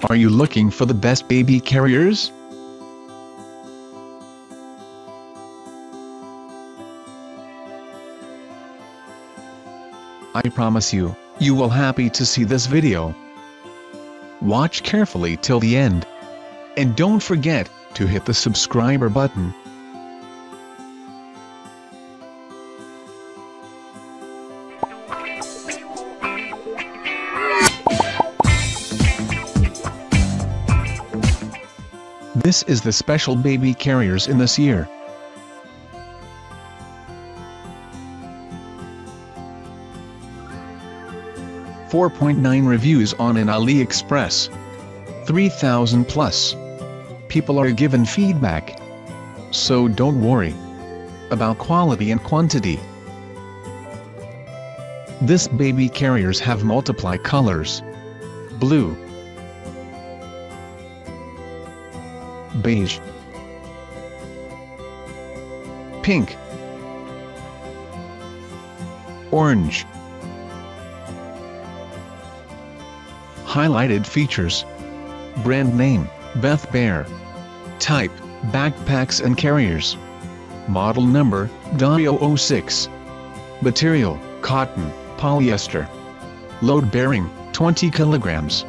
Are you looking for the best baby carriers? I promise you, you will happy to see this video. Watch carefully till the end. And don't forget to hit the subscriber button. This is the special baby carriers in this year. .9 reviews on an AliExpress. 3,000 plus. People are given feedback. So don't worry about quality and quantity. This baby carriers have multiple colors. Blue, beige, pink, orange. Highlighted features. Brand name, Beth Bear. Type, backpacks and carriers. Model number, 006. Material, cotton, polyester. Load bearing, 20 kilograms.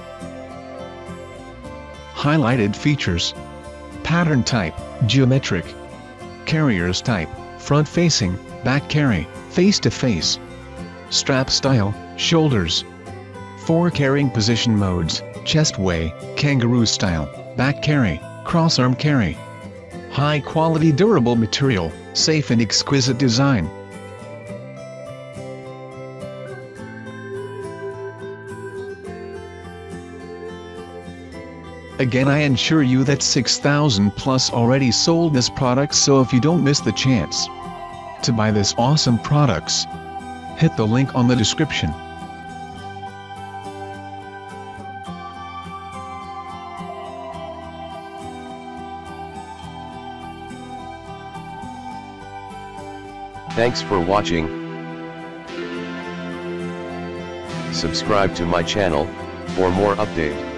Highlighted features. Pattern type, geometric. Carriers type, front facing, back carry, face to face. Strap style, shoulders. 4 carrying position modes, chest way, kangaroo style, back carry, cross-arm carry. High quality durable material, safe and exquisite design. Again, I assure you that 6,000 plus already sold this product, so if you don't miss the chance to buy this awesome products, hit the link on the description. Thanks for watching. Subscribe to my channel for more update.